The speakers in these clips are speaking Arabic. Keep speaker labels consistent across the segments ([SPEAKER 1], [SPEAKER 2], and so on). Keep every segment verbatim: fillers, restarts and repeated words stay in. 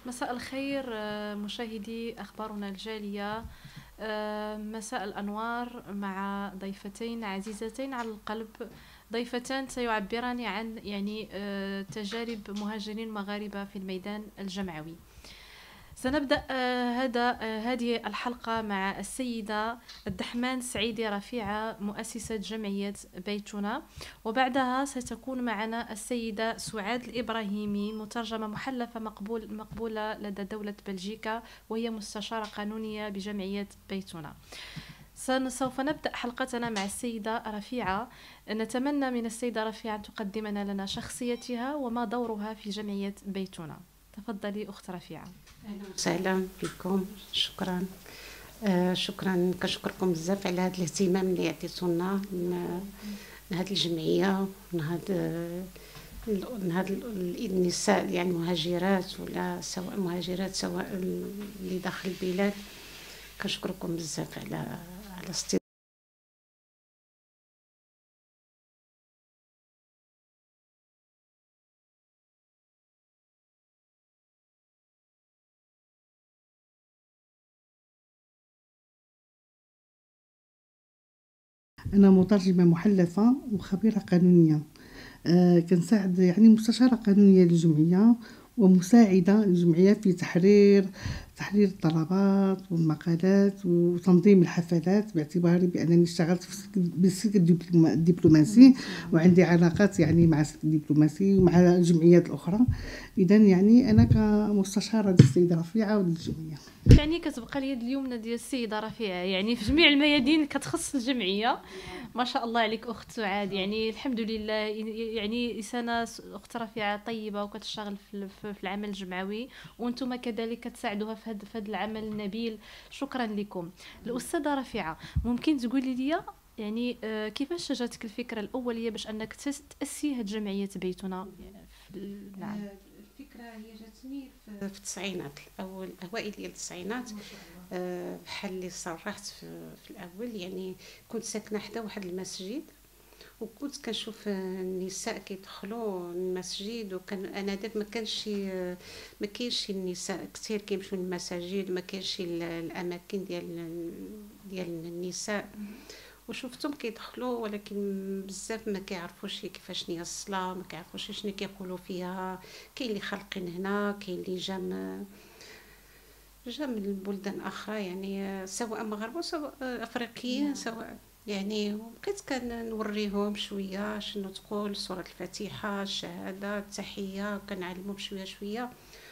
[SPEAKER 1] مساء الخير آه، مشاهدي أخبارنا الجالية. آه، مساء الأنوار مع ضيفتين عزيزتين على القلب، ضيفتان سيعبران عن يعني آه، تجارب مهاجرين مغاربة في الميدان الجمعوي. سنبدأ آه، هذا آه، هذه الحلقة مع السيدة الدحمان سعيدي رفيعة مؤسسة جمعية بيتنا، وبعدها ستكون معنا السيدة سعاد الإبراهيمي مترجمة محلفة مقبول مقبولة لدى دولة بلجيكا، وهي مستشارة قانونية بجمعية بيتنا. سوف نبدأ حلقتنا مع السيدة رفيعة. نتمنى من السيدة رفيعة أن تقدمنا لنا شخصيتها وما دورها في جمعية بيتنا. تفضلي أخت رفيعة.
[SPEAKER 2] اهلا وسهلا بكم. شكرا. آه شكرا كنشكركم بزاف على هذا الاهتمام اللي عطيتونا لهذه الجمعيه ونهاد نهاد النساء يعني مهاجرات ولا سواء مهاجرات سواء اللي داخل البلاد. كنشكركم بزاف على على استضافتكم.
[SPEAKER 3] أنا مترجمة محلفة وخبيرة قانونية. آه كنساعد يعني مستشارة قانونية للجمعية ومساعدة للجمعية في تحرير تحرير الطلبات والمقالات وتنظيم الحفلات، باعتباري بأنني اشتغلت بالسلك الدبلوماسي وعندي علاقات يعني مع السلك الدبلوماسي ومع الجمعيات الأخرى. إذا يعني أنا كمستشارة للسيدة رفيعة وللجمعية.
[SPEAKER 1] يعني كتبقى اليد اليمنى ديال السيده رفيعه يعني في جميع الميادين كتخص الجمعيه. ما شاء الله عليك اخت سعاد، يعني الحمد لله. يعني انسانه اخت رفيعه طيبه وكتشتغل في في العمل الجمعوي، وانتم كذلك كتساعدوها في هذا في هذا العمل النبيل. شكرا لكم. الاستاذه رفيعه، ممكن تقولي لي يعني آه، كيفاش جاتك الفكره الاوليه باش انك تاسسي هذه جمعيه بيتنا؟
[SPEAKER 2] نعم، الفكره هي جاتني في التسعينات، الاول اوائل ديال التسعينات. أه بحال اللي صرحت في, في الاول، يعني كنت ساكنه حدا واحد المسجد، وكنت كنشوف النساء كيدخلوا المسجد، وكان انا داك ما كانش ما كاينش النساء كثير كيمشيو للمساجد، ما كاينش الاماكن ديال ديال النساء، وشفتهم كيدخلوا ولكن بزاف ما كيعرفوش كيفاش هي الصلاه، ما كيعرفوش شنو كيقولوا فيها. كاين اللي خالقين هنا، كاين اللي جا جا من البلدان اخرى، يعني سواء مغاربه سواء افريقيين سواء، يعني بقيت كنوريهم شويه شنو تقول سوره الفاتحه، الشهاده، التحيه، كنعلمهم شويه شويه،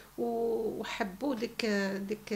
[SPEAKER 2] وحبوا ديك ديك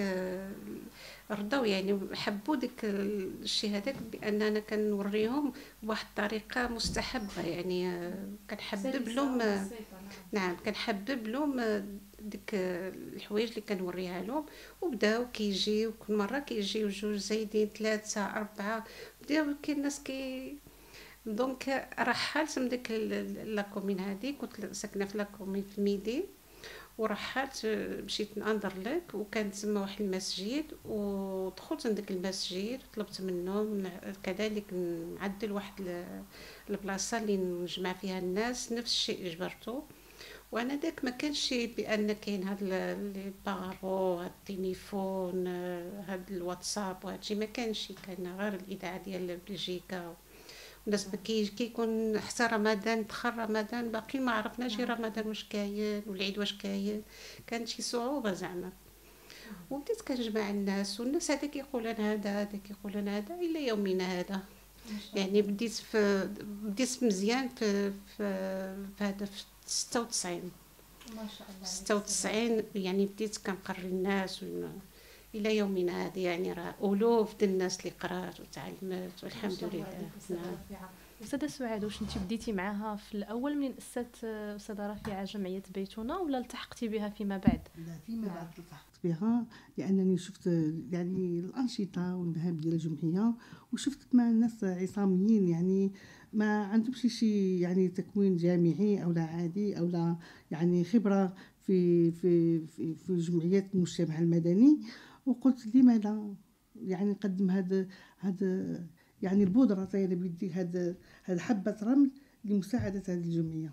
[SPEAKER 2] رضاو، يعني حبوا ديك الشيء هذاك باننا كنوريهم بواحد الطريقه مستحبه، يعني كنحبب لهم. نعم، كنحبب لهم ديك الحوايج اللي كنوريها لهم، وبداو كيجيو كل مره كيجيو جوج زايدين ثلاثه اربعه، بداو كاين الناس كي دونك رحلت من ديك لاكومين هذه. كنت ساكنه في لاكومين في الميدين، ورحلت مشيت لاندرليك، وكان تما واحد المسجد، ودخلت عندك المسجد طلبت منهم كذلك نعدل واحد البلاصه اللي نجمع فيها الناس. نفس الشيء جبرته، وانا داك ما كانش بان كاين هاد لي بارو، هاد التليفون، هاد الواتساب وهادشي ما كانش، كان غير الاذاعه ديال بلجيكا. الناس كي كيكون حتى رمضان دخل رمضان باقي ما عرفناش رمضان واش كاين والعيد واش كاين، كانت شي صعوبه زعما. وبديت كنجمع الناس، والناس هذا كيقول انا هذا هذا كيقول انا هذا الى يومنا هذا. يعني بديت في بديت مزيان في في في هذا في ستة وتسعين.
[SPEAKER 1] ما شاء الله
[SPEAKER 2] ستة وتسعين يعني بديت كنقري الناس الى يومنا هذا، يعني راه الوف ديال الناس اللي قرات وتعلمت والحمد لله.
[SPEAKER 1] نعم. استاذه سعاد، واش انت بديتي معها في الاول من اسست استاذه رفيعه جمعيه بيتنا، ولا التحقتي بها فيما بعد؟
[SPEAKER 3] لا، فيما بعد التحقت بها، لانني شفت يعني الانشطه والمهام ديال الجمعيه، وشفت مع الناس عصاميين، يعني ما عندهمش شي يعني تكوين جامعي او لا عادي او لا يعني خبره في في في, في جمعيات المجتمع المدني. وقلت لماذا يعني نقدم هذا هذا يعني البودره طايره بيدي، هذا هذا حبه رمل لمساعده هذه الجمعيه.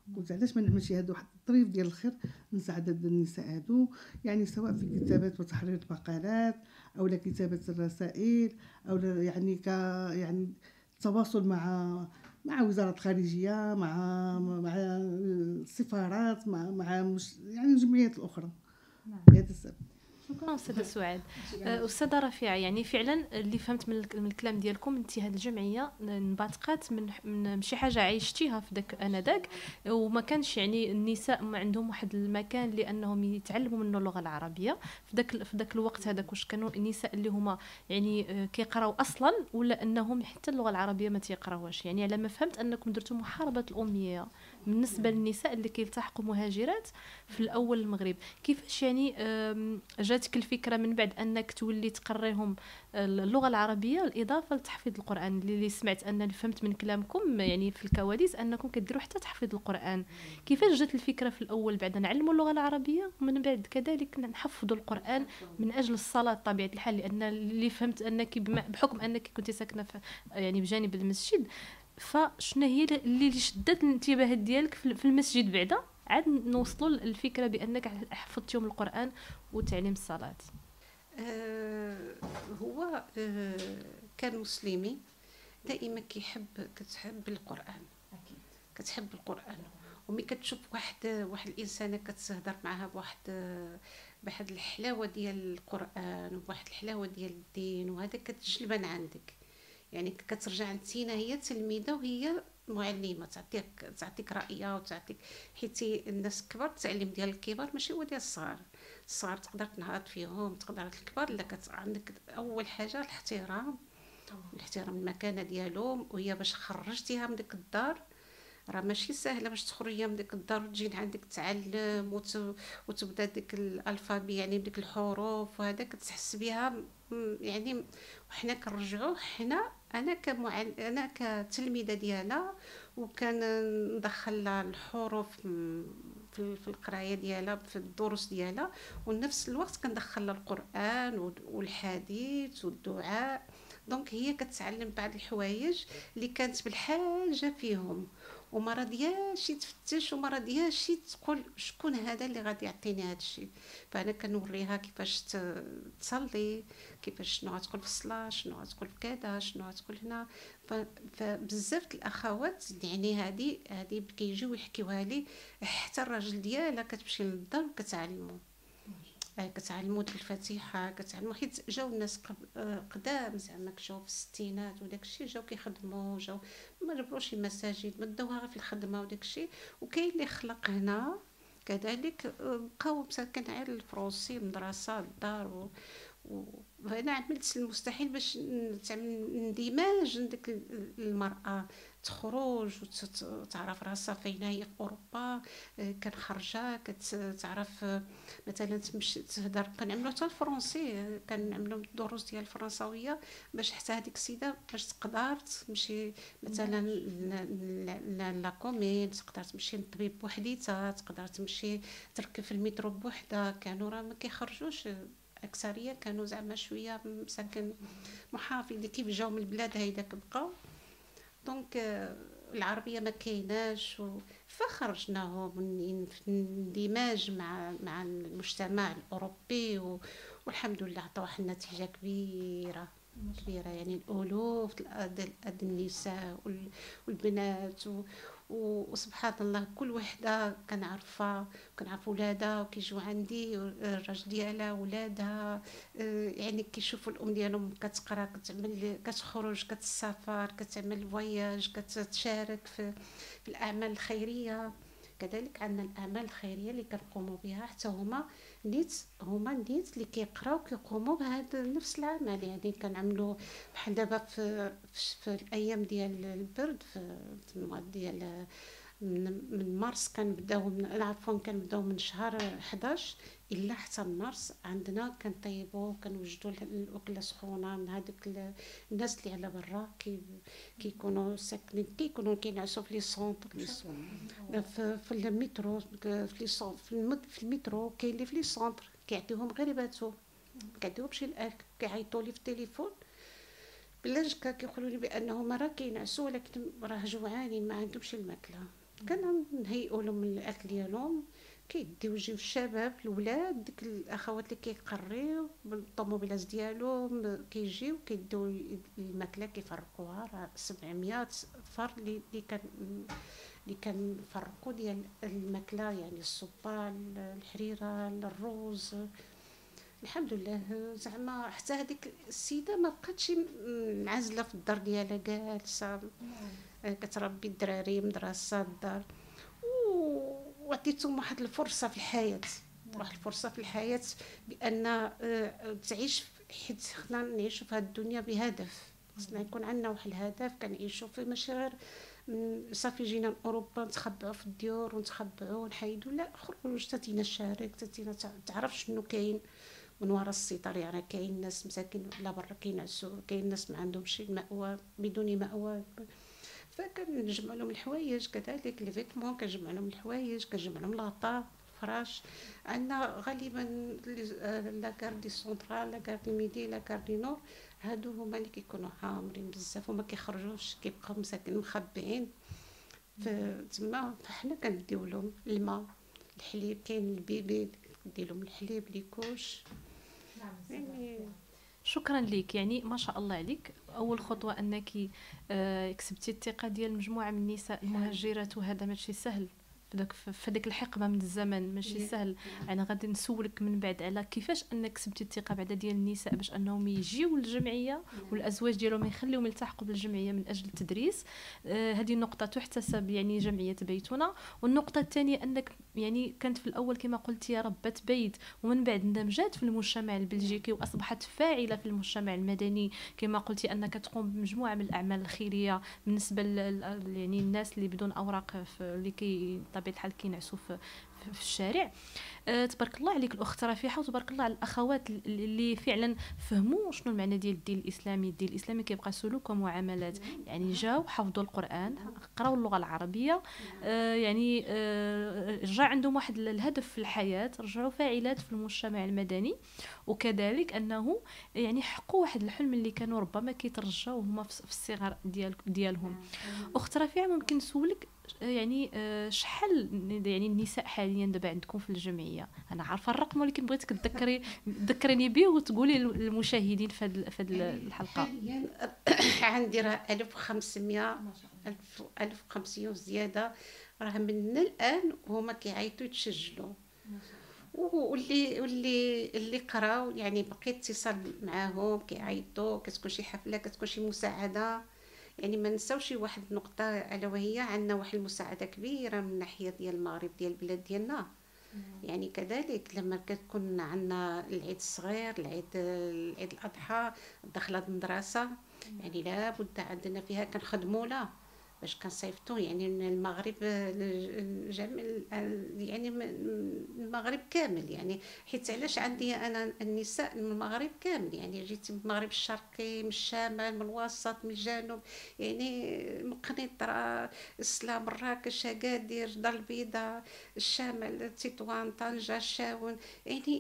[SPEAKER 3] قلت علاش ما نعملش هذا واحد الطريف ديال الخير نساعد هاد النساء هادو، يعني سواء في كتابة وتحرير المقالات او لا كتابة الرسائل او لا يعني ك يعني التواصل مع مع وزارة الخارجية، مع مع السفارات، مع مع مش يعني الجمعيات الأخرى. هذا السبب.
[SPEAKER 1] شكرا استاذه سعاد. استاذه رفيعه، يعني فعلا اللي فهمت من الكلام ديالكم انت هذه الجمعيه انبثقت من من شي حاجه عايشتيها في داك انذاك، وما كانش يعني النساء ما عندهم واحد المكان لانهم يتعلموا منه اللغه العربيه في داك في داك الوقت هذاك. واش كانوا النساء اللي هما يعني كيقراو اصلا ولا انهم حتى اللغه العربيه ما تيقراوهاش؟ يعني على ما فهمت انكم درتوا محاربه الاميه بالنسبه للنساء اللي كيلتحقوا مهاجرات في الاول المغرب. كيفاش يعني جاتك الفكره من بعد انك تولي تقريهم اللغه العربيه الاضافه لتحفيظ القران، اللي سمعت ان اللي فهمت من كلامكم يعني في الكواليس انكم كديروا حتى تحفيظ القران؟ كيفاش جات الفكره في الاول بعد نعلموا اللغه العربيه ومن بعد كذلك نحفظوا القران من اجل الصلاه بطبيعه الحال؟ لان اللي فهمت انك بحكم انك كنت ساكنه في يعني بجانب المسجد، فشنو هي اللي شدت الانتباه ديالك في المسجد بعدا عاد نوصلوا للفكره بانك حفظتيهم القران وتعليم الصلاه؟
[SPEAKER 2] آه هو آه كان مسلمي دائما كيحب كتحب القران، اكيد كتحب القران. ومي كتشوف واحد واحد الانسانه كتهضر معها بواحد بواحد الحلاوه ديال القران وبواحد الحلاوه ديال الدين، وهذا كتجلبن عندك. يعني كترجع انتينا هي تلميذه وهي معلمه، تعطيك تعطيك رايها وتعطيك، حيت الناس الكبار التعليم ديال الكبار ماشي هو ديال الصغار. الصغار تقدر تنهض فيهم، تقدر الكبار لا عندك اول حاجه الاحترام، الاحترام المكانه ديالهم. وهي باش خرجتيها من ديك الدار راه ماشي سهله باش تخرجيها من ديك الدار وتجي عندك تعلم وت... وتبدا ديك الالفابي يعني بديك الحروف وهذا كتحس بها يعني. وحنا كنرجعوا حنا انا كمعل... انا كتلميذه ديالها وكان ندخل الحروف في في القرايه ديالها في الدروس ديالها، ونفس الوقت كندخل القران والحديث والدعاء. دونك هي كتعلم بعض الحوايج اللي كانت بالحاجه فيهم، وما راضياش تفتش وما راضياش تقول شكون هذا اللي غادي يعطيني هذا الشيء. فانا كنوريها كيفاش تصلي، كيفاش شنو غتقول في الصلاه، شنو غتقول في كذا، شنو غتقول هنا. فبزاف الاخوات يعني هذه هذه كيجيو يحكيوها لي حتى الراجل ديالها كتمشي للدار وكتعلمو كتعلموا الفاتحه، كتعلموا حيت جاو الناس قدام زعما جاو في الستينات وداك الشيء، جاو كيخدموا، جاو ما جبروش المساجد، مدوها غير في الخدمه وداك الشيء. وكاين اللي خلق هنا كذلك بقاو مساكن على الفرنسي مدرسه الدار. وانا عملت المستحيل باش تعمل اندماج ديك المراه تخرج وتعرف راسها فين هي في اوروبا. كان خرجه كتعرف مثلا تمشي تهضر، كنعملوا حتى الفرنسي، كنعملوا الدروس ديال الفرنساويه باش حتى هذيك السيده باش تقدر تمشي مثلا لا كومين، تقدر تمشي للطبيب بوحديتها، تقدر تمشي تركب في المترو بوحدها. كانوا راه ما كيخرجوش، اكثريه كانوا زعما شويه مساكن محافظين كيف جاو من البلاد هيداك بقاو. دونك العربيه ما كايناش، فخرجناهم من اندماج مع مع المجتمع الاوروبي، والحمد لله عطى واحد النتيجه كبيره كبيره. يعني الالوف د النساء والبنات، وسبحان الله كل وحده كنعرفها كنعرف ولادها وكيجوا عندي الراجل ديالها ولادها. يعني كيشوفوا الام ديالهم كتقرا، كتعمل، كتخرج، كتسافر، كتعمل فواياج، كتشارك في, في الاعمال الخيريه. كذلك عندنا الاعمال الخيريه اللي كنقوموا بها حتى هما نيت هما نيت اللي كيقراو كيقوموا بهذا نفس العمل. يعني كنعملوا بحال دابا في, في, في الايام ديال البرد في, في المواد ديال من, من مارس كنبداو من عفوا كنبداو من شهر حداش الا حتى مارس عندنا كنطيبوا كنوجدوا الاكله سخونه من هذوك الناس اللي على برا كي كيكونوا ساكنين كيكونوا كينعسوا في لي سونطر في, في المترو في لي سونطر في المترو كاين اللي في لي سونطر كيعطيوهم غير يباتوا، كيعطيوهمش الاكل، كيعيطوا لي في التليفون بلاش كيقولوا لي بانهم راه كينعسوا ولكن راه جوعانين ما عندهمش الماكله. كنهيئوا لهم الاكل ديالهم، كيديو يجيو الشباب الولاد ديك الاخوات اللي كيقريو بالطوموبيلات ديالهم كيجيو كيديو الماكله كيفرقوها، راه سبعمية فار اللي كان اللي كنفرقوا ديال الماكله، يعني الصبه، الحريره، الروز. الحمد لله زعما حتى هذيك السيده ما بقاتش معزله في الدار ديالها، جالسه كتربي الدراري مدرسه الدار، وعطيتهم واحد الفرصه في الحياه، واحد الفرصه في الحياه بان تعيش، حيت خصنا نعيشوا في هذه الدنيا بهدف، خصنا يكون عندنا واحد الهدف كنعيشوا فيه، ماشي غير صافي جينا لاوروبا نتخبعوا في الديور ونتخبعوا ونحيدوا، لا خرج تاتينا الشارع، تاتينا تعرف شنو كاين من وراء الستار، يعني كاين ناس مساكين لا برا كينعسوا، كاين ناس ما عندهمش مأوى بدون مأوى، فكنجمع لهم الحوايج كذلك لي فيتمون، كنجمع لهم الحوايج، كنجمع لهم لاطا فراش. عندنا غالبا لا كار دي سونطرال، لا كار دي ميدي، لا كار دي نور، هادو هما اللي كيكونوا حامرين بزاف وما كيخرجوش، كيبقاو مساكن مخبئين تما. فحنا كنديو لهم الماء، الحليب، كاين البيبي ندير لهم الحليب ليكوش.
[SPEAKER 1] يعني شكرا لك، يعني ما شاء الله عليك. اول خطوه انك آه كسبتي الثقه ديال مجموعه من النساء المهاجرات، وهذا ماشي سهل في داك في ديك الحقبه من الزمن، ماشي سهل. انا غادي نسولك من بعد على كيفاش انك كسبتي الثقه بعدا ديال النساء باش انهم يجيو للجمعيه والازواج ديالهم يخليهم يلتحقوا بالجمعيه من اجل التدريس. آه هذه النقطه تحتسب يعني جمعيه بيتنا. والنقطه الثانيه انك يعني كانت في الاول كما قلتي يا ربة بيت، ومن بعد اندمجت في المجتمع البلجيكي واصبحت فاعله في المجتمع المدني، كما قلتي انك تقوم بمجموعه من الاعمال الخيريه بالنسبه يعني الناس اللي بدون اوراق، اللي كي بطبيعه الحال كينعسوا في في الشارع. أه تبارك الله عليك الاخت رفيحه، وتبارك الله على الاخوات اللي فعلا فهموا شنو المعنى ديال الدين الاسلامي. الدين الاسلامي كيبقى سلوك ومعاملات، يعني جاو حفظوا القران، قراوا اللغه العربيه، أه يعني أه رجع عندهم واحد الهدف في الحياه، رجعوا فاعلات في المجتمع المدني، وكذلك انه يعني حقوا واحد الحلم اللي كانوا ربما كيترجاو هما في الصغر ديال ديالهم. اخت رفيعه ممكن نسولك يعني شحال يعني النساء حاليا دابا عندكم في الجمعيه؟ انا عارفه الرقم ولكن بغيتك تذكري تذكريني به وتقولي للمشاهدين في هذه الحلقه.
[SPEAKER 2] حاليا عندي راه ألف وخمسمية ألف وخمسمية وزياده، راه من الان هما كيعيطوا يتسجلوا، واللي واللي اللي قراو يعني بقيت اتصال معاهم كيعيطوا، كتكون شي حفله، كتكون شي مساعده. يعني ما نساوش واحد النقطه الا وهي عندنا واحد المساعده كبيره من ناحيه ديال المغرب ديال البلاد ديالنا. يعني كذلك لما كتكون عندنا العيد الصغير، العيد العيد الاضحى، دخلت المدرسه، يعني لابد عندنا فيها كنخدموا لا باش كنصيفطوا يعني من المغرب جميع يعني المغرب كامل، يعني حيت علاش عندي انا النساء من المغرب كامل، يعني جيت من المغرب الشرقي، من الشمال، من الوسط، من الجنوب، يعني مقنيطره، السلام، مراكش، اكادير، دار البيضاء، الشمال، تطوان، طنجه، الشاون، يعني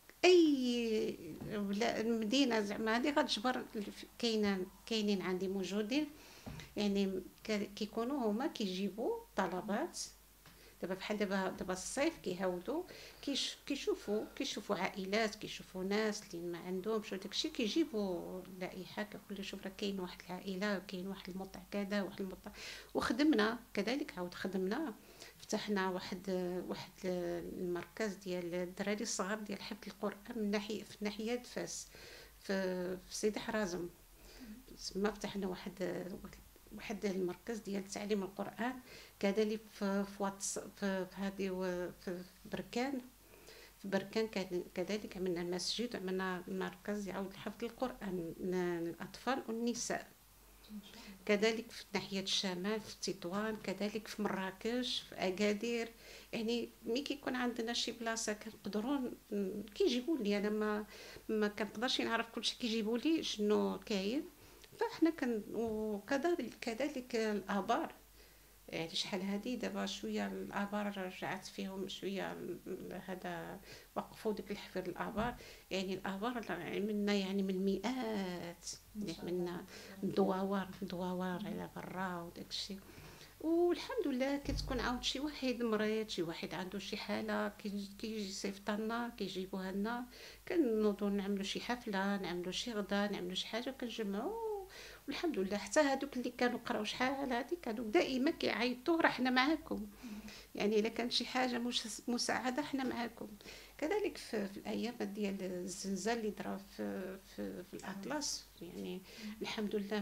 [SPEAKER 2] اي مدينه زعما هذه غتجبر كاينين كاينين عندي موجودين. يعني كيكونوا هما كيجيبوا طلبات دابا بحال دابا دابا الصيف كيهودوا كيش كيشوفوا كيشوفوا عائلات، كيشوفوا ناس اللي ما عندهمش داكشي، كيجيبوا لائحه كيقول شوف راه كاين واحد العائله، كاين واحد الموطع كذا، واحد الموطع. وخدمنا كذلك، عاود خدمنا فتحنا واحد واحد المركز ديال الدراري الصغار ديال حفظ القران من ناحيه في ناحيه فاس في, في سيدي حرازم. تما فتحنا واحد واحد المركز ديال تعليم القران كذلك في في في هذه في بركان في بركان كذلك عملنا المسجد، عملنا مركز يعود حفظ القران للاطفال والنساء. كذلك في ناحيه الشمال في تطوان، كذلك في مراكش، في اكادير. يعني ملي كيكون عندنا شي بلاصه كنقدروا كيجيبوا لي، انا ما ما كنقدرش نعرف كلشي، كيجيبوا لي شنو كاين، فاحنا كن وكذلك كذلك الابار. يعني شحال هادي دابا شويه الابار رجعت فيهم شويه، هذا وقفوا ديك الحفر الابار. يعني الابار عملنا يعني من المئات، عملنا دواور دواور على برا وداك الشيء. والحمد لله كتكون عاود شي واحد مريض، شي واحد عنده شي حاله كيجي كيجي يصيفط لنا كيجيبوها لنا، كنوضوا نعملوا شي حفله، نعملوا شي غدا، نعملوا شي حاجه كنجمعوا. والحمد لله حتى هادوك اللي كانوا قراو شحال هادي كانوا دائما كيعيطوا راه حنا معاكم، يعني الا كان شي حاجه مش مساعده حنا معاكم. كذلك في, في الايام ديال الزلزال اللي طرا في, في, في الاطلس، يعني الحمد لله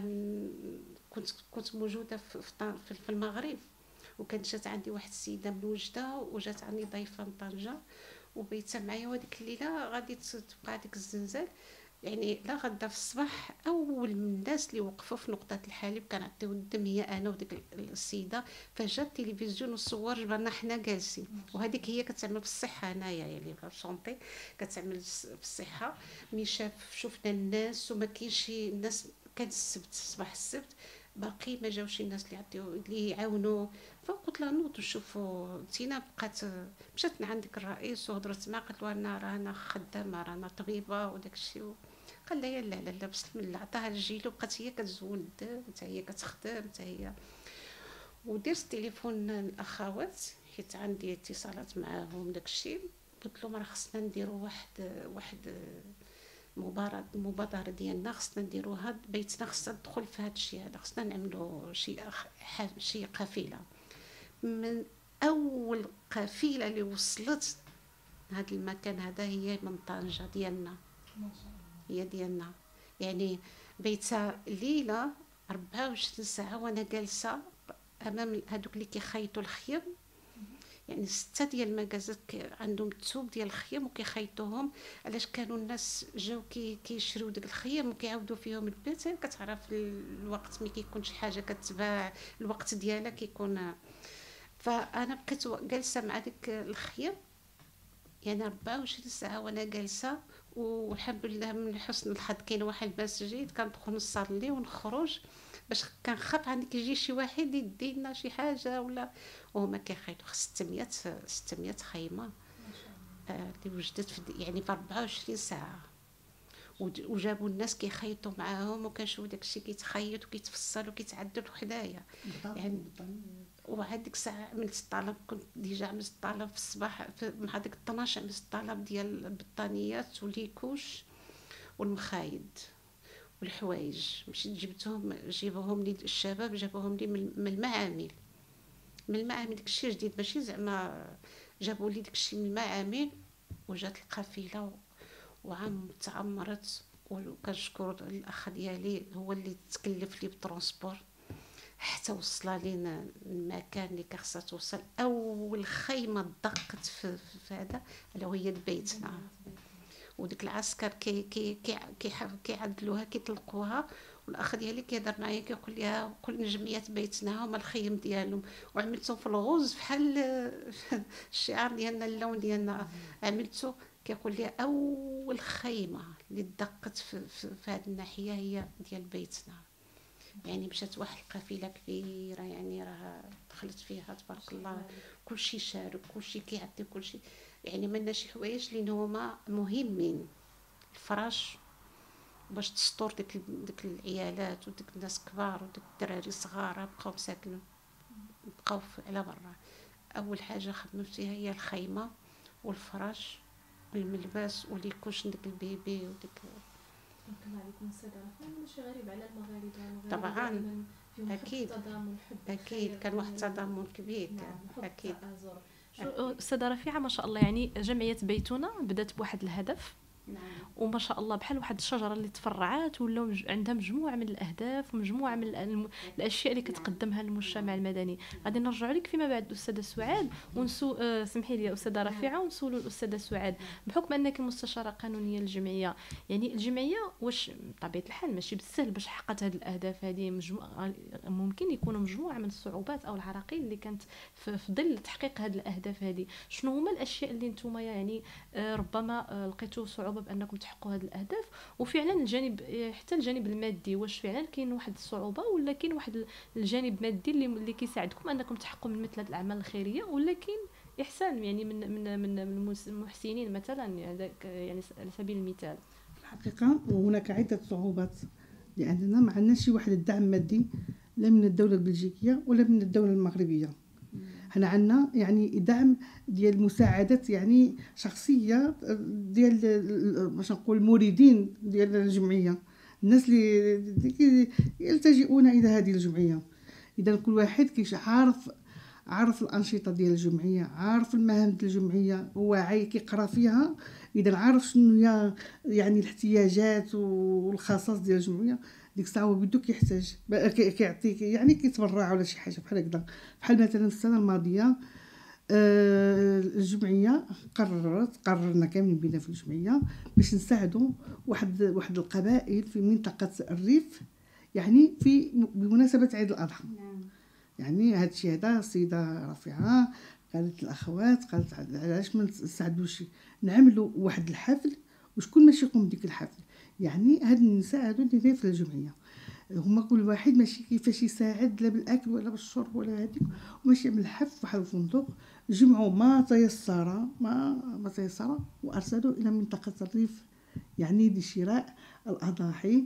[SPEAKER 2] كنت كنت موجوده في, في, في المغرب، وكانت جات عندي واحد السيده من وجده وجات عندي ضيفه من طنجه وبيتها معايا، وهذيك الليله غادي تبقى ديك الزلزال. يعني لا غدا في الصباح اول من الناس اللي وقفوا في نقطه الحالب كنعطيو الدم هي انا وديك السيده. فجا التلفزيون والصور جبرنا حنا جالسين، وهذيك هي كتعمل في الصحه هنايا، يعني في الشونطي كتعمل في الصحه. مي شاف شفنا الناس وما كاينش الناس، كان السبت صباح السبت باقي ما جاوش الناس اللي يعطيو اللي يعاونوا. فقلت لها نوضوا شوفوا تينا. بقات مشات لعندك الرئيس وهضرت معاه، قلت له انا رانا خدامه رانا طبيبه وداك الشيء. قال لي لا لا لا بسم الله، عطاها الجيل وبقات هي كتزول الدم حتى هي كتخدم حتى هي. ودرت تليفون الاخوات حيت عندي اتصالات معاهم داك الشيء، قلت لهم راه خصنا نديروا واحد واحد مبادره مبادره ديالنا، خصنا نديروها بيتنا، خصنا ندخل في هذا الشيء هذا، خصنا نعملوا شي شي قافله. من اول قافله اللي وصلت هذا المكان هذا هي من طنجه ديالنا، هي ديالنا. يعني بيتها ليله أربعة وعشرين ساعه وانا جالسه امام هذوك اللي كيخيطوا الخيم، يعني ستة ديال المكازات عندهم الثوب ديال الخيم وكيخيطوهم. علاش كانوا الناس جاو كي كيشريو داك الخيم وكيعاودوا فيهم البيت، كتعرف الوقت ملي كيكون شي حاجه كتباع الوقت ديالها كيكون. فانا بقيت جالسه مع ديك الخيم يعني أربعة وعشرين ساعه وانا جالسه. والحمد لله من حسن الحظ كاين واحد المسجد كندخل نصلي ونخرج، باش كنخاف عندك يجي شي واحد يدينا شي حاجه ولا. وهما كيخيطوا ستمية ستمية خيمه اللي آه وجدت في يعني في أربعة وعشرين ساعه، وجابوا الناس كيخيطوا معاهم وكنشوفوا داكشي كيتخيط وكيتفصل وكيتعدل حدايا يعني. وهذيك الساعه عملت الطلب، كنت ديجا عملت الطلب في الصباح مع ديك اثناش عملت الطلب ديال البطانيات وليكوش والمخايد والحوايج. مشيت جبتهم جيبوهم لي الشباب جابوهم لي من المعامل من المعامل داكشي جديد ماشي زعما جابوا لي داكشي من المعامل. وجات القافله وعام تعمرت، وكنشكر الاخ ديالي هو اللي تكلف لي بالترونسبور حتى وصل لينا المكان اللي كخصها توصل. اول خيمه دقت في, في هذا اللي هي بيتنا، وديك العسكر كي كي كي كيعدلوها كيطلقوها. والاخ ديالي كيهضر معايا كيقول لي كل جمعيات بيتنا هما الخيم ديالهم، وعملتهم في الغوز بحال الشعار ديالنا اللون ديالنا عملته. كيقول لي اول خيمه اللي دقت في, في, في هذه الناحيه هي ديال بيتنا. يعني مشات واحد القافله كبيره يعني راه دخلت فيها تبارك الله كلشي شارك كلشي كيعطي كلشي. يعني منا شي حوايج اللي هما مهمين، الفراش باش تستور ديك ديك العيالات وديك الناس كبار وديك الدراري صغار بقاو مساكنين بقاو على برا. اول حاجه خدمت فيها هي الخيمه والفراش والملبس وليكوش ديك البيبي وديك.
[SPEAKER 1] كما عليكم السلام. ماشي غريب على المغاربه
[SPEAKER 2] طبعا اكيد اكيد كان واحد التضامن كبير
[SPEAKER 1] كان
[SPEAKER 2] اكيد.
[SPEAKER 1] استاذه رفيعه ما شاء الله، يعني جمعيه بيتنا بدات بواحد الهدف
[SPEAKER 2] نعم.
[SPEAKER 1] وما شاء الله بحال واحد الشجره اللي تفرعات ولاو عندها مجموعه من الاهداف ومجموعه من الاشياء اللي كتقدمها للمجتمع المدني. غادي نرجعوا لك فيما بعد الاستاذه سعاد ونسو آه سمحي لي استاذه رفيعه ونسولوا الاستاذه سعاد بحكم انك مستشاره قانونيه للجمعيه. يعني الجمعيه واش بطبيعه الحال ماشي بالسهل باش حققت هذه الاهداف هذه، مجموعه ممكن يكونوا مجموعه من الصعوبات او العراقيل اللي كانت في ظل تحقيق هذه الاهداف هذه. شنو هما الاشياء اللي نتوما يعني آه ربما آه لقيتوا صعوبه بانكم تحققوا هذه الاهداف؟ وفعلا الجانب حتى الجانب المادي واش فعلا كاين واحد الصعوبه ولا كاين واحد الجانب المادي اللي اللي كيساعدكم انكم تحققوا من مثل هذه الاعمال الخيريه، ولا كاين احسان يعني من من من المحسنين مثلا يعني على سبيل المثال؟
[SPEAKER 3] الحقيقه هناك عده صعوبات لاننا ما عندناش شي واحد الدعم مادي لا من الدوله البلجيكيه ولا من الدوله المغربيه. حنا عندنا يعني دعم ديال المساعدات يعني شخصيه ديال باش نقول المريدين ديال الجمعيه، الناس اللي يلتجئون الى هذه الجمعيه. اذا كل واحد كيش عارف عارف الانشطه ديال الجمعيه، عارف المهام ديال الجمعيه، واعي كيقرا فيها، اذا عارف شنو هي يعني الاحتياجات والخصائص ديال الجمعيه، ديك الساعه هو بدو كيحتاج كيعطيك يعني كيتبرع ولا شي حاجه بحال هكذا. بحال مثلا السنه الماضيه آه الجمعيه قررت قررنا كاملين بينا في الجمعيه باش نساعدوا واحد واحد القبائل في منطقه الريف، يعني في بمناسبه عيد الاضحى. يعني هذا الشيء هذا السيده رفيعه قالت الاخوات، قالت علاش ما نساعدوش نعملوا واحد الحفل وشكون ماشي يقوم بديك الحفل. يعني هاد النساء هادو اللي في الجمعيه هما كل واحد ماشي كيفاش يساعد لا بالاكل ولا بالشرب ولا هذيك، وماشي يعمل حفل واحد الفندق، جمعوا ما تيسر ما ما تيسر وارسلوا الى منطقه الريف يعني لشراء الاضاحي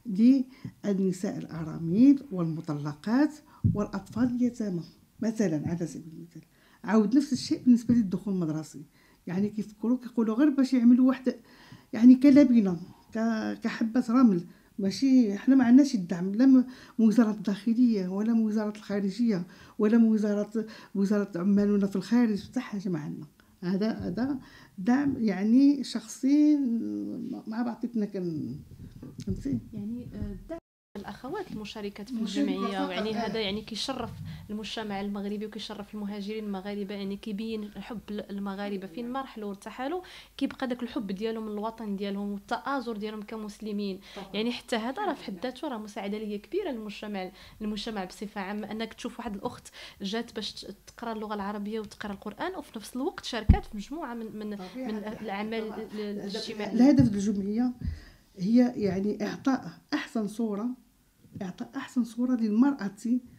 [SPEAKER 3] للنساء الارامل والمطلقات والاطفال اليتامى مثلا على سبيل المثال. عاود نفس الشيء بالنسبه للدخول المدرسي، يعني كيفكروا كيقولوا غير باش يعملوا واحد يعني كلبنه كحبه رمل، ماشي حنا ما عندناش الدعم لا من وزاره الداخليه ولا من وزاره الخارجيه ولا من وزاره وزاره عمالنا في الخارج، حتى حاجه ما عندنا. هذا هذا دعم يعني شخصي مع بعضنا كن فهمتي.
[SPEAKER 1] يعني الدعم الاخوات المشاركات في الجمعيه، يعني هذا يعني كيشرف المجتمع المغربي وكيشرف المهاجرين المغاربه، يعني كيبين حب المغاربه فين ما رحلوا وارتحلوا كيبقى داك الحب ديالهم من الوطن ديالهم والتآزر ديالهم كمسلمين. يعني حتى هذا راه في حد ذاته راه مساعده ليا كبيره للمجتمع المجتمع بصفه عامه، انك تشوف واحد الاخت جات باش تقرا اللغه العربيه وتقرا القران وفي نفس الوقت شاركات في مجموعه من من, من الاعمال الاجتماعيه.
[SPEAKER 3] الهدف الجمعيه هي يعني اعطاء احسن صوره اعطاء احسن صوره للمراه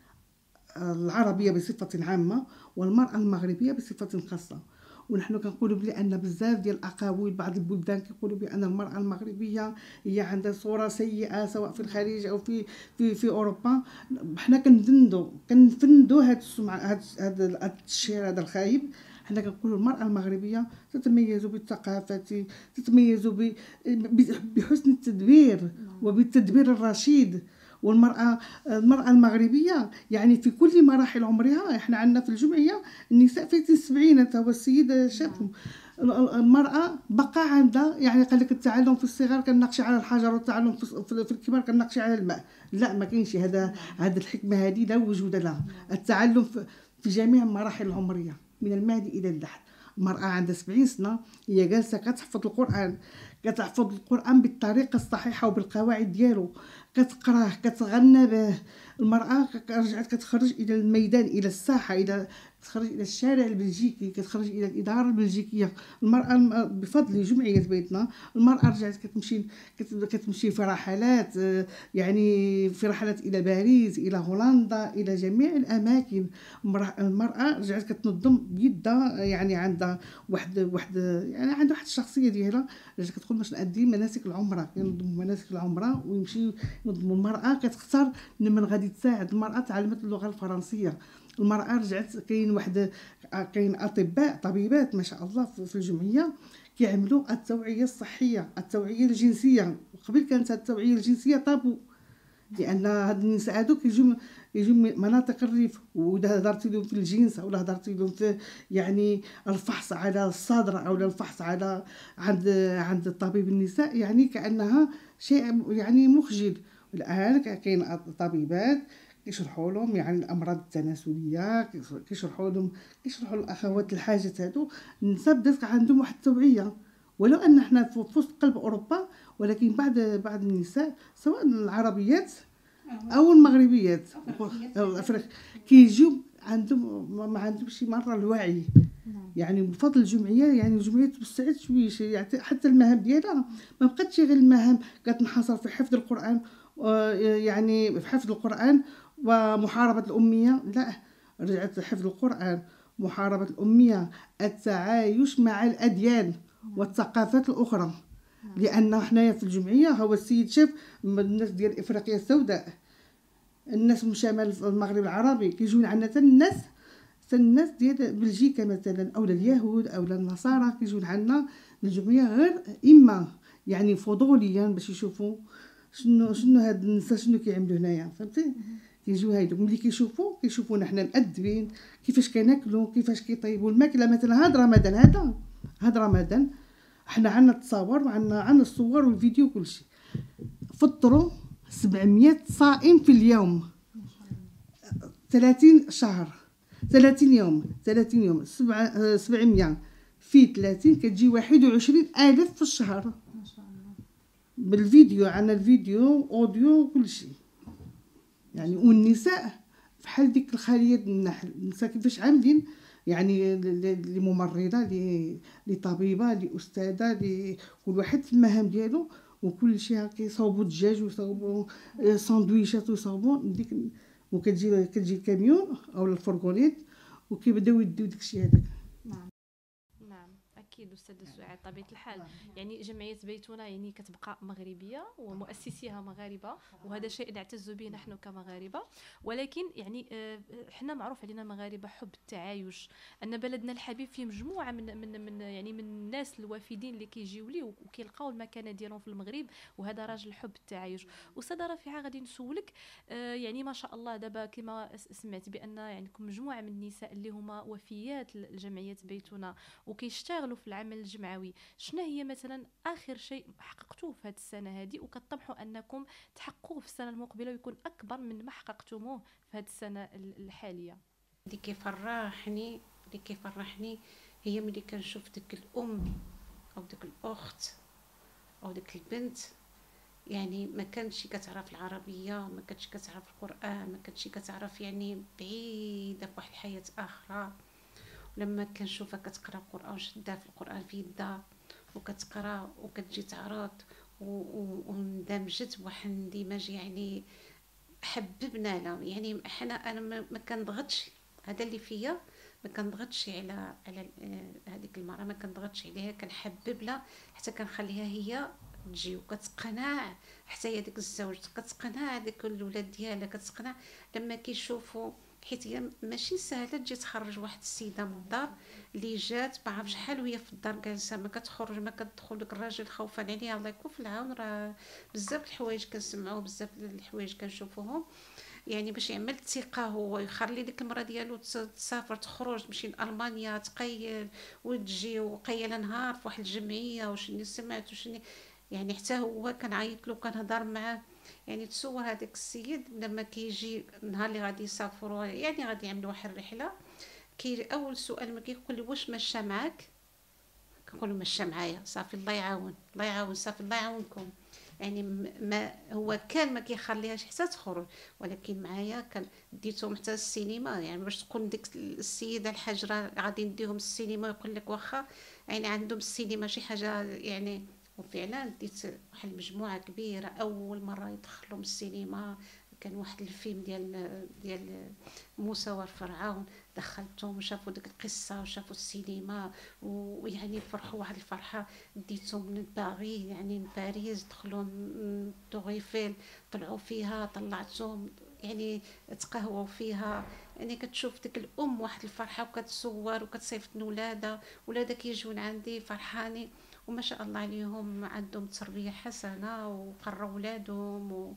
[SPEAKER 3] العربيه بصفه عامه والمراه المغربيه بصفه خاصه. ونحن كنقولوا بلي ان بزاف ديال الاقاويل بعض البلدان كيقولوا بان المراه المغربيه هي عندها صوره سيئه سواء في الخليج او في في في اوروبا. حنا كنفندوا كنفندوا هذا السمعه هذا الشيء هذا الخايب. حنا كنقولوا المراه المغربيه تتميز بالثقافه، تتميز بحسن التدبير وبالتدبير الرشيد. والمرأة المرأة المغربية يعني في كل مراحل عمرها، احنا عندنا في الجمعية النساء في السبعينات، هو السيد شافهم المرأة بقى عندها يعني قال لك التعلم في الصغر كنناقش على الحجر والتعلم في الكبار كنناقش على الماء. لا ما كاينش هذا هذا الحكمة هذه لا وجود لها. التعلم في جميع المراحل العمرية من المهد إلى اللحد. المرأة عندها سبعين سنة هي جالسة كتحفظ القرآن، كتحفظ القرآن بالطريقة الصحيحة وبالقواعد ديالو، كتقراه كتغنى به. المرأة رجعت كتخرج إلى الميدان إلى الساحة، إلى كتخرج إلى الشارع البلجيكي، كتخرج إلى الإدارة البلجيكية. المرأة بفضل جمعية بيتنا المرأة رجعت كتمشي كتمشي في رحلات، يعني في رحلات إلى باريس إلى هولندا إلى جميع الأماكن. المرأة رجعت كتنظم بيدها، يعني عندها واحد واحد يعني عندها واحد الشخصية ديالها، رجعت كتقول باش نأدي مناسك العمرة، كنظموا مناسك العمرة ويمشي ينظموا. المرأة كتختار من غادي تساعد. المرأة تعلمت اللغة الفرنسية. المرأة رجعت كاين واحد كاين أطباء طبيبات ما شاء الله في الجمعية كيعملوا التوعية الصحية، التوعية الجنسية. وقبل كانت التوعية الجنسية طابو، لأن هاد النساء هادو كيجيو يجيو من مناطق الريف، وإذا هضرتي لهم في الجنس أو هضرتي لهم في يعني الفحص على الصدر أو الفحص على عند عند الطبيب النساء يعني كأنها شيء يعني مخجل. الآن كاين طبيبات كيشرحوا لهم يعني الامراض التناسليه، كيشرحوا لهم كيشرحوا الاخوات الحاجات هادو. النساء بدات عندهم واحد التوعيه، ولو ان احنا في وسط قلب اوروبا، ولكن بعض بعض النساء سواء العربيات او المغربيات الافريق كيجيو عندهم ما عندهمش مره الوعي. يعني بفضل الجمعيه يعني الجمعيه توسعت شويه يعني حتى المهام ديالها ما بقاتش غير المهام كتنحصر في حفظ القران، يعني في حفظ القران ومحاربة الأمية. لا، رجعت حفظ القرآن، محاربة الأمية، التعايش مع الأديان والثقافات الأخرى. لان حنايا في الجمعيه هو السيد شاف الناس ديال افريقيا السوداء، الناس من شمال المغرب العربي كيجيو عندنا حتى الناس حتى الناس ديال بلجيكا مثلا اولا اليهود اولا النصارى كيجيو عندنا الجمعيه غير اما يعني فضوليا باش يشوفوا شنو شنو هاد النساء شنو كيعملوا هنايا، فهمتي؟ كيجيو هايدوك ملي كيشوفوا كيشوفونا حنا مأدبين كيفاش كناكلوا كيفاش كيطيبوا الماكله. مثلا هاد رمضان هذا هاد رمضان حنا عندنا التصاور وعندنا عندنا الصور والفيديو وكلشي. فطروا سبعمية صائم في اليوم، ثلاثين شهر ثلاثين يوم ثلاثين يوم سبعة سبعمية في ثلاثين كتجي واحد وعشرين ألف في الشهر.
[SPEAKER 1] ما شاء الله.
[SPEAKER 3] بالفيديو عندنا الفيديو اوديو وكلشي يعني. والنساء بحال ديك الخليه النحل، النساء كيفاش عاملين يعني لممرضه لطبيبه لاستاذه لكل واحد في المهام ديالو وكل شيء. كيصاوبوا الدجاج ويصاوبوا ساندويشات ويصاوبوا ديك، وكتجي كتجي الكاميون او الفرغونيت وكيبداو يديو داكشي هذاك.
[SPEAKER 1] نعم نعم اكيد استاذ سعاد. طبيعه الحال يعني جمعيه بيتنا يعني كتبقى مغربيه ومؤسسيها مغاربه، وهذا شيء نعتز به نحن كمغاربه. ولكن يعني احنا معروف علينا مغاربه حب التعايش، ان بلدنا الحبيب فيه مجموعه من من من يعني من الناس الوافدين اللي كيجيو ليه وكيلقاو المكانه ديالهم في المغرب، وهذا راجل حب التعايش. استاذه رفيعه غادي نسولك يعني ما شاء الله دابا كما سمعت بان يعني مجموعه من النساء اللي هما وفيات لجمعيه بيتنا وكيشتغلوا في العمل الجمعوي، شنو هي مثلا اخر شيء حققتوه في هذه السنه هذه وكتطمحوا انكم تحققوه في السنه المقبله ويكون اكبر من ما حققتموه في هذه السنه الحاليه؟
[SPEAKER 2] اللي كيفرحني اللي كيفرحني هي ملي كنشوف ديك الام او ديك الاخت او ديك البنت يعني ما كانتش كتعرف العربيه، ما كانتش كتعرف القران، ما كانتش كتعرف يعني بعيده في واحد الحياه اخرى. لما كنشوفها كتقرا القران وشدها في القران في يدها وكتقرا وكتجي تعرض واندمجت بواحد الاندماج يعني حببنا لها. يعني حنا انا ما كنضغطش، هذا اللي فيا ما كنضغطش على على هذيك المراه، ما كنضغطش عليها، كنحبب لها حتى كنخليها هي تجي وكتقنع، حتى هي ديك الزوج كتقنع، ديك الاولاد ديالها كتقنع لما كيشوفوا. حيت هي ماشي سهله تجي تخرج واحد السيده من الدار اللي جات ما عرف شحال وهي في الدار جالسه ما كتخرج ما كتدخل. داك الراجل خوفا عليها الله يكون في العون، راه بزاف الحوايج كنسمعوا بزاف الحوايج كنشوفوهم يعني باش يعمل الثقه هو يخلي ديك المراه ديالو تسافر تخرج تمشي لالمانيا تقيل وتجي وقيله نهار في واحد الجمعيه وشني سمعت وشني يعني. حتى هو كنعيط له كنهضر معاه يعني. تصور هذاك السيد لما كيجي نهار اللي غادي يسافروا يعني غادي يعملوا واحد الرحله، كي اول سؤال ما كيقول لي واش مشى معاك، كنقول له مشى معايا صافي الله يعاون الله يعاون صافي الله يعاونكم. يعني ما هو كان ما كيخليهاش حتى تخرج، ولكن معايا كان ديتهم حتى السينما. يعني باش تكون ديك السيده الحجره غادي نديهم السينما يقول لك واخا يعني عندهم السينما شي حاجه يعني. وفعلا ديت واحد المجموعه كبيره اول مره يدخلوا السينما، كان واحد الفيلم ديال ديال موسى والفرعون، دخلتهم وشافوا ديك القصه وشافوا السينما ويعني فرحوا واحد الفرحه. ديتهم من باريس يعني من باريس دخلوا طوغيفيل طلعوا فيها طلعتهم يعني تقهووا فيها. يعني كتشوف ديك الام واحد الفرحه وكتصور وكتصيفط ولادها، ولادها كيجون عندي فرحانين وما شاء الله عليهم عندهم تربيه حسنه وقروا ولادهم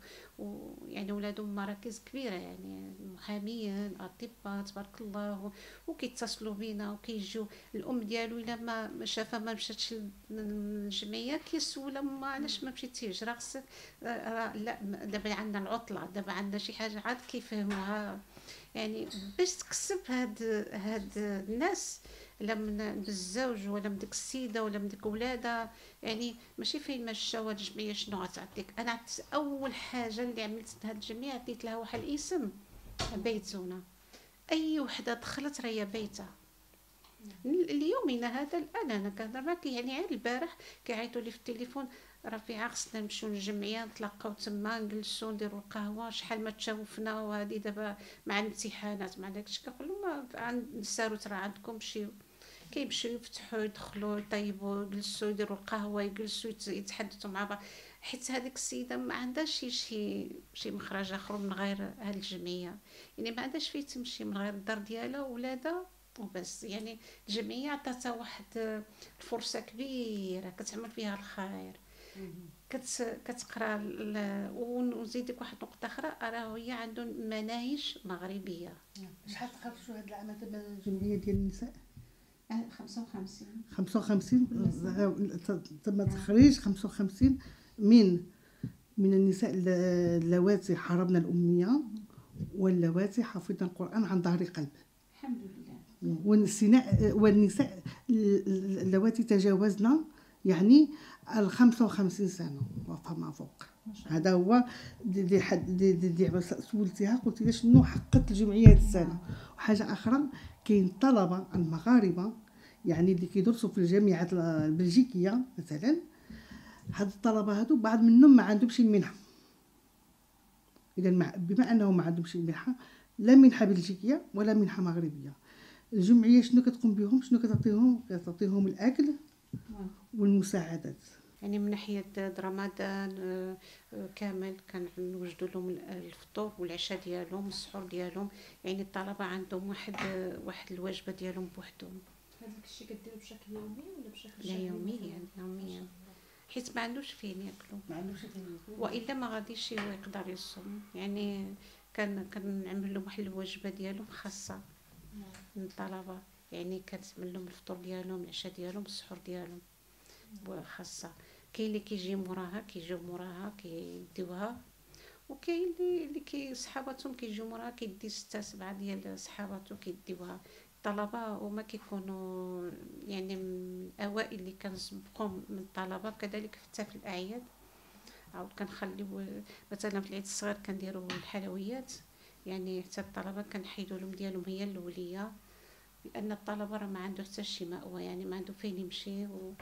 [SPEAKER 2] ويعني ولادهم مراكز كبيره يعني محامين اطباء تبارك الله وكيتصلوا بينا وكيجيو. الام ديالو الا ما شافها ما مشاتش للجمعيه كيسولها ما علاش ما مشيتيش، راه خصك لا دابا عندنا العطله دابا عندنا شي حاجه عاد كيفهموها. يعني باش تكسب هاد هاد الناس لا من بالزوج ولا من ديك السيده ولا من ديك ولادها يعني ماشي فين ما مشاو الجمعيه شنو غتعطيك. انا اول حاجه اللي عملت هاد الجمعيه عطيت لها واحد الاسم بيتنا، اي وحده دخلت راهي بيتها. اليومنا هذا الان انا كنهضر معاك يعني عاد البارح كيعيطوا لي في التليفون رفيعه خصنا نمشيو للجمعيه نتلاقاو تما نجلسوا نديروا القهوه شحال ما تشوفنا وهذه دابا مع الامتحانات مع داكشي كنقول لهم نسالوا ترى عندكم شي كيمشيو يفتحوا يدخلوا يطيبوا يجلسوا يديروا القهوه يجلسوا يتحدثوا مع بعض، حيت هذيك السيده ما عندهاش شي شي مخرج اخر من غير هذه الجمعيه، يعني ما عندهاش فين تمشي من غير الدار ديالها وولادها وبس. يعني الجمعيه عطاتها واحد الفرصه كبيره كتعمل فيها الخير، كت كتقرا ونزيدك واحد النقطه اخرى، راه هي عندهم مناهج مغربيه.
[SPEAKER 3] شحال تخرجوا هاد العام تبع الجمعيه ديال النساء؟
[SPEAKER 2] خمسة وخمسين
[SPEAKER 3] خمسة وخمسين تم تخريج خمسة وخمسين من من النساء اللواتي حاربنا الاميه واللواتي حفظنا القران عن ظهر قلب،
[SPEAKER 2] الحمد لله.
[SPEAKER 3] والنساء والنساء اللواتي تجاوزنا يعني ال خمسة وخمسين سنه وفما فوق. هذا هو اللي حد اللي سولتيها قلت لها شنو حققت الجمعيه هذه السنه. وحاجه اخرى، كاين طلبه المغاربه يعني اللي كيدرسوا في الجامعات البلجيكيه مثلا، هاد الطلبه هادو بعض منهم ما عندهمش المنحه. اذا بما انهم ما عندهمش المنحه، لا منحه بلجيكيه ولا منحه مغربيه، الجمعيه شنو كتقوم بهم؟ شنو كتعطيهم؟ كتعطيهم الاكل والمساعدات.
[SPEAKER 2] يعني من ناحيه رمضان كامل كنوجدوا لهم الفطور والعشاء ديالهم والسحور ديالهم، يعني الطلبه عندهم واحد واحد الوجبه ديالهم بوحدهم.
[SPEAKER 1] هذاك الشيء كديروا بشكل يومي ولا بشكل
[SPEAKER 2] لا يوميا؟ يوميا، حيت ما عندوش فين ياكلوا،
[SPEAKER 3] ما عندوش فين ياكلوا،
[SPEAKER 2] والا ما غاديش يقدر يصوم. يعني كان كنعمل لهم واحد الوجبه ديالهم خاصه من الطلبه، يعني كتعمل لهم الفطور ديالهم العشاء ديالهم السحور ديالهم خاصه. كاين اللي كيجي موراها كيجيو موراها كيديوها، وكاين اللي اللي كي صحاباتهم كيجيو موراها كيدي ستة سبعة ديال صحاباتو كيديوها. الطلبه هما كيكونوا يعني من الاوائل اللي كنسبقهم من الطلبه، كذلك حتى في الاعياد. عاود كنخليو مثلا في العيد الصغير كنديروا الحلويات، يعني حتى الطلبه كنحيدوا لهم ديالهم هي الاوليه، لان الطلبه راه ما عنده حتى شي مأوى، يعني ما عنده فين يمشي و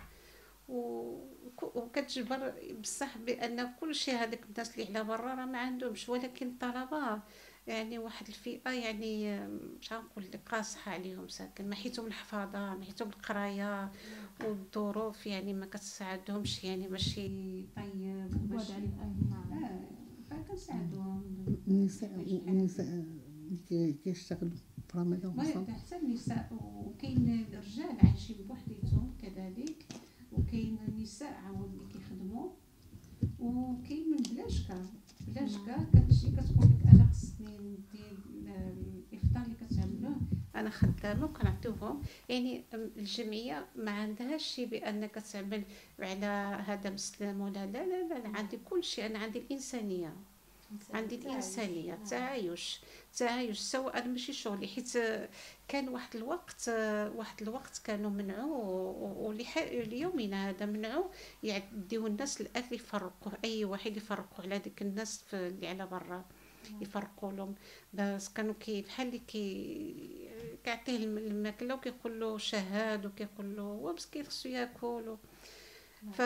[SPEAKER 2] وكتجبر بصح بان كل شيء هذاك الناس اللي على برا راه ما عندهمش، ولكن الطلبه يعني واحد الفئه يعني مش غنقول لك قاصحه عليهم ساكن، ما حيتهم الحفاظه ما حيتهم القرايه والظروف، يعني ما كتساعدهمش، يعني ماشي طيب
[SPEAKER 1] بعد على الاهل.
[SPEAKER 2] اه فكنساعدوهم.
[SPEAKER 3] النساء النساء اللي كيشتغلوا في رمضان
[SPEAKER 2] ما حتى النساء، وكاين الرجال عايشين بوحديتهم كذلك، وكاين النساء عاود اللي كيخدموا، وكاين من بلاشكا بلاشكا كتجي كتقول لك انا خصني ندير الافطار اللي كتعملوه انا خدامه وكنعطيوهم. يعني الجمعيه ما عندهاش شي بانك تعمل على هذا مسلم ولا لا لا لا, لا. عندي كل شيء، انا عندي الانسانيه، عندي الانسانيه، التعايش التعايش سواء ماشي شغلي. حيت كان واحد الوقت واحد الوقت كانوا منعوا، وليومنا هذا منعوا يديو الناس الاكل يفرقوه، اي واحد يفرقوا على ديك الناس اللي على برا يفرقوا لهم، بس كانوا كي بحال اللي كي كيعطيه الماكله وكيقول له شهاد وكيقول له هو مسكين خصو ياكل. ف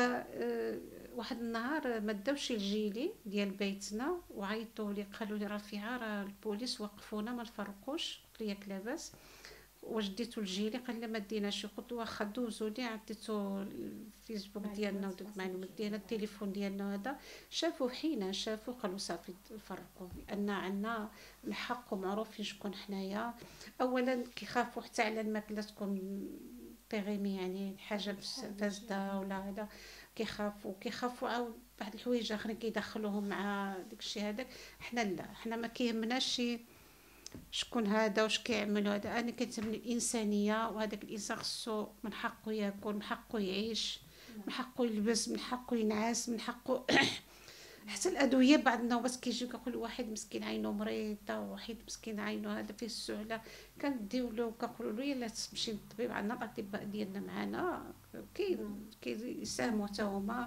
[SPEAKER 2] واحد النهار ما داوش الجيلي ديال بيتنا وعيطوا لي قالوا لي رفيعه راه البوليس وقفونا ما نفرقوش. قلت له ياك لاباس واش ديتو الجيلي؟ قال لي ما ديناش. قلت له واخا دوزو لي، عطيتو الفيسبوك ديالنا ودوك المعلومات ديالنا التليفون ديالنا هذا، شافوا حين شافوا قالوا صافي فرقوا، لان عندنا الحق ومعروفين شكون حنايا. اولا كيخافوا حتى على الماكله تكون بيغيمي، يعني حاجه فاسده ولا هذا، كيخافوا كيخافوا عاود بعض الحوايج اخرين كيدخلوهم مع داكشي هذاك. حنا لا، حنا ما كيهمناش شكون هذا واش كيعمل هذا، انا كتهمني الانسانيه، وهذاك الانسان خصو من حقه ياكل، من حقه يعيش، من حقه يلبس، من حقه ينعس، من حقه حتى الادويه بعض النوبات كيجيو كيقول واحد مسكين عينو مريضه، وواحد مسكين عينو هذا فيه السعله، كنديو له كنقولوا له يلا تمشي للطبيب، عندنا الاطباء ديالنا معنا كاين كيساهموا حتى هما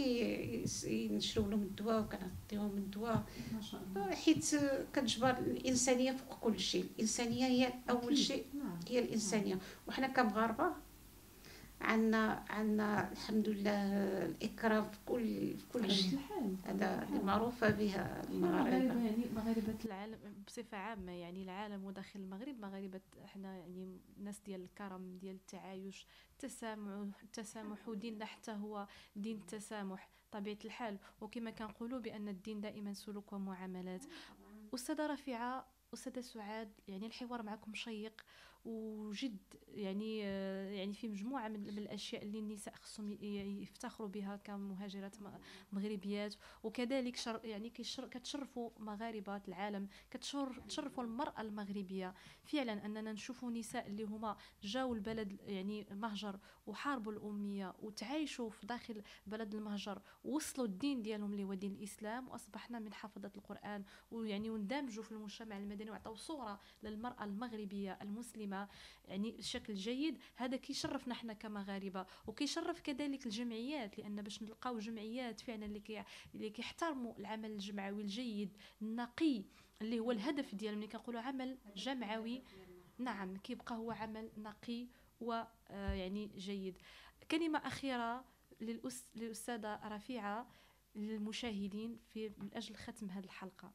[SPEAKER 2] كينشروا لهم الدواء وكنعطيوهم الدواء، حيت كتجبر الانسانيه فوق كل شيء. الانسانيه هي اول شيء، هي الانسانيه. وحنا كمغاربه عندنا عندنا الحمد لله الاكرام في كل في كل شيء. هذا اللي معروفه بها
[SPEAKER 1] المغاربه،
[SPEAKER 2] المغاربه.
[SPEAKER 1] يعني مغاربه العالم بصفه عامه، يعني العالم وداخل المغرب، مغاربه احنا يعني ناس ديال الكرم، ديال التعايش، التسامح التسامح وديننا حتى هو دين التسامح طبيعه الحال. وكما كنقولوا بان الدين دائما سلوك ومعاملات. أستاذة رفيعة، أستاذة سعاد، يعني الحوار معكم شيق وجد، يعني آه، يعني في مجموعة من من الأشياء اللي النساء خصهم ي- يفتخروا بها كمهاجرات م- مغربيات. وكذلك شر يعني كيشر- كتشرفوا مغاربة العالم، كتشر- كتشرفوا المرأة المغربية. فعلا أننا نشوفوا نساء اللي هما جاوا البلد يعني مهجر وحاربوا الأمية وتعايشوا في داخل بلد المهجر، ووصلوا الدين ديالهم اللي هو دين الإسلام، وأصبحنا من حافظة القرآن، ويعني وندمجوا في المجتمع المدني وعطاو صورة للمرأة المغربية المسلمة يعني بشكل جيد. هذا كيشرفنا احنا كمغاربة، وكيشرف كذلك الجمعيات، لأن باش نلقاو جمعيات فعلا اللي كي اللي كيحترموا العمل الجمعوي الجيد النقي اللي هو الهدف ديالهم. ملي كنقولوا عمل جمعوي، نعم، كيبقى هو عمل نقي ويعني جيد. كلمة أخيرة للأس... للأستاذة رفيعة للمشاهدين في من أجل ختم هذه الحلقة.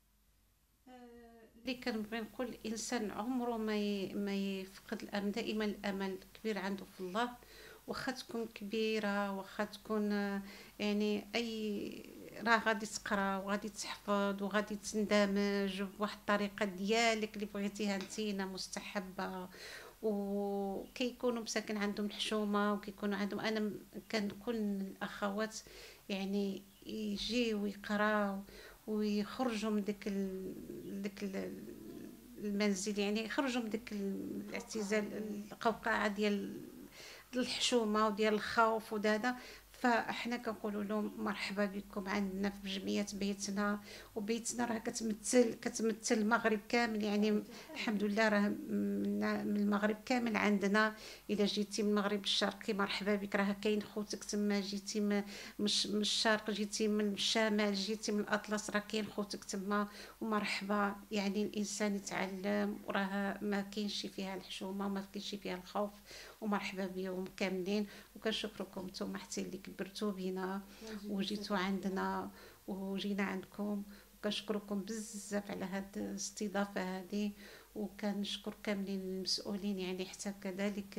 [SPEAKER 2] اللي كنبغي نقول الانسان عمره ما ي... ما يفقد الامل، دائما الامل كبير عنده في الله. واخا تكون كبيره، واخا تكون آه، يعني اي، راه غادي تقرا وغادي تحفظ وغادي تندمج بواحد الطريقه ديالك اللي بغيتيها نتينا مستحبه. وكيكونوا مساكن عندهم الحشومه، وكيكونوا عندهم، انا كنقول الاخوات يعني يجيو يقراو ويخرجوا من ديك ال... ديك ال... المنزل، يعني يخرجوا من ديك الاعتزال، القوقعه ديال الحشومه وديال الخوف ودادا. فاحنا كنقولوا لهم مرحبا بكم عندنا في جمعيه بيتنا. وبيتنا راه كتمثل كتمثل المغرب كامل، يعني الحمد لله راه من المغرب كامل عندنا. الا جيتي من المغرب الشرقي مرحبا بك، راه كاين خوتك تما. جيتي من مش من الشرق، جيتي من الشمال، جيتي من الاطلس، راه كاين خوتك تما ومرحبا. يعني الانسان يتعلم وراه ما كاينش فيها الحشومه وما كاينش فيها الخوف. ومرحبا بهم كاملين. وكنشكركم نتوما حتى اللي كبرتوا بينا وجيتوا عندنا وجينا عندكم. وكنشكركم بزاف على هاد الاستضافه هذه. وكنشكر كاملين المسؤولين، يعني حتى كذلك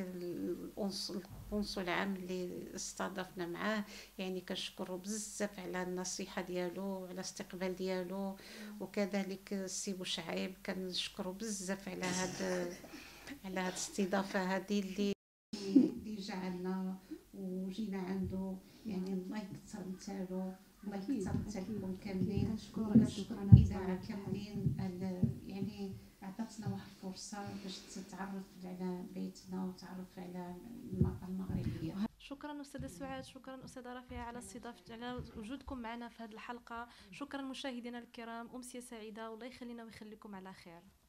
[SPEAKER 2] القنصل العام اللي استضافنا معاه، يعني كنشكره بزاف على النصيحه ديالو وعلى الاستقبال ديالو. وكذلك السي بوشعيب كنشكره بزاف على هاد على هاد الاستضافه هذه اللي اللي جعلنا وجينا عنده. يعني الله يكثر نتالو، الله يكثر نتالكم كاملين. كنشكر الاذاعه كاملين، يعني عطاتنا واحد الفرصه باش تتعرف على بيتنا وتعرف على المراه المغربيه.
[SPEAKER 1] شكرا أستاذة سعاد، شكرا أستاذة رفيعة على استضافة على وجودكم معنا في هذه الحلقة. شكرا مشاهدينا الكرام، أمسية سعيدة، والله يخلينا ويخليكم على خير.